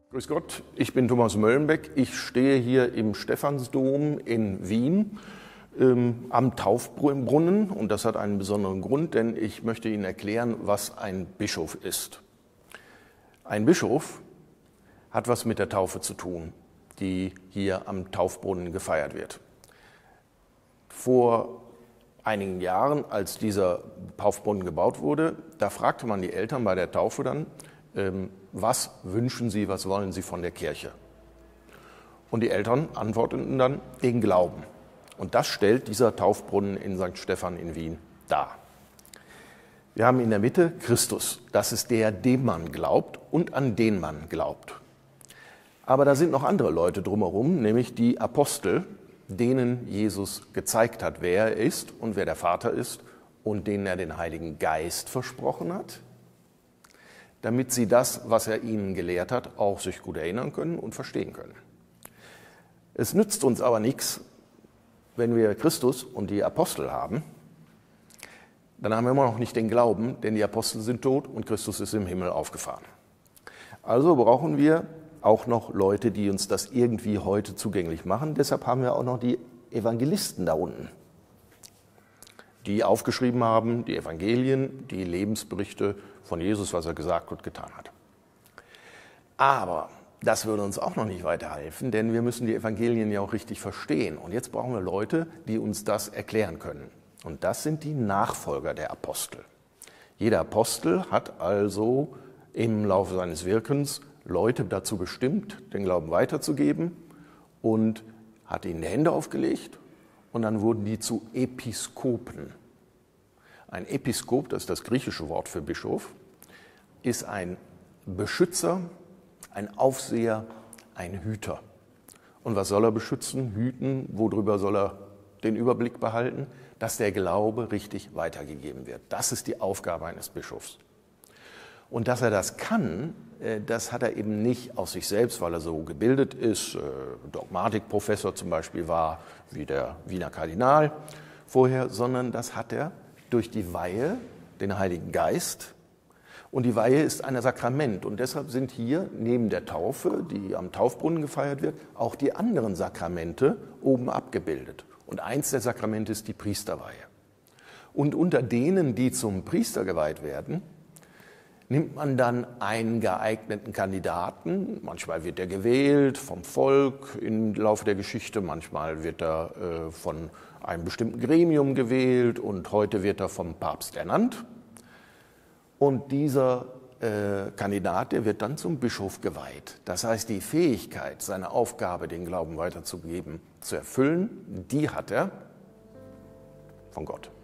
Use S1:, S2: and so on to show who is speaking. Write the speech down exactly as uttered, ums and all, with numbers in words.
S1: Grüß Gott, ich bin Thomas Möllenbeck. Ich stehe hier im Stephansdom in Wien ähm, am Taufbrunnen und das hat einen besonderen Grund, denn ich möchte Ihnen erklären, was ein Bischof ist. Ein Bischof hat was mit der Taufe zu tun, die hier am Taufbrunnen gefeiert wird. Vor einigen Jahren, als dieser Taufbrunnen gebaut wurde, da fragte man die Eltern bei der Taufe dann, ähm, was wünschen Sie, was wollen Sie von der Kirche? Und die Eltern antworteten dann, den Glauben. Und das stellt dieser Taufbrunnen in Sankt Stephan in Wien dar. Wir haben in der Mitte Christus, das ist der, dem man glaubt und an den man glaubt. Aber da sind noch andere Leute drumherum, nämlich die Apostel, denen Jesus gezeigt hat, wer er ist und wer der Vater ist und denen er den Heiligen Geist versprochen hat, damit sie das, was er ihnen gelehrt hat, auch sich gut erinnern können und verstehen können. Es nützt uns aber nichts, wenn wir Christus und die Apostel haben, dann haben wir immer noch nicht den Glauben, denn die Apostel sind tot und Christus ist im Himmel aufgefahren. Also brauchen wir auch noch Leute, die uns das irgendwie heute zugänglich machen. Deshalb haben wir auch noch die Evangelisten da unten, die aufgeschrieben haben, die Evangelien, die Lebensberichte von Jesus, was er gesagt und getan hat. Aber das würde uns auch noch nicht weiterhelfen, denn wir müssen die Evangelien ja auch richtig verstehen. Und jetzt brauchen wir Leute, die uns das erklären können. Und das sind die Nachfolger der Apostel. Jeder Apostel hat also im Laufe seines Wirkens Leute dazu bestimmt, den Glauben weiterzugeben und hat ihnen die Hände aufgelegt und dann wurden die zu Episkopen. Ein Episkop, das ist das griechische Wort für Bischof, ist ein Beschützer, ein Aufseher, ein Hüter. Und was soll er beschützen, hüten? Worüber soll er den Überblick behalten? Dass der Glaube richtig weitergegeben wird. Das ist die Aufgabe eines Bischofs. Und dass er das kann, das hat er eben nicht aus sich selbst, weil er so gebildet ist, Dogmatikprofessor zum Beispiel war, wie der Wiener Kardinal vorher, sondern das hat er durch die Weihe, den Heiligen Geist. Und die Weihe ist ein Sakrament. Und deshalb sind hier neben der Taufe, die am Taufbrunnen gefeiert wird, auch die anderen Sakramente oben abgebildet. Und eins der Sakramente ist die Priesterweihe. Und unter denen, die zum Priester geweiht werden, nimmt man dann einen geeigneten Kandidaten. Manchmal wird er gewählt vom Volk im Laufe der Geschichte, manchmal wird er äh, von einem bestimmten Gremium gewählt und heute wird er vom Papst ernannt. Und dieser äh, Kandidat, der wird dann zum Bischof geweiht. Das heißt, die Fähigkeit, seine Aufgabe, den Glauben weiterzugeben, zu erfüllen, die hat er von Gott.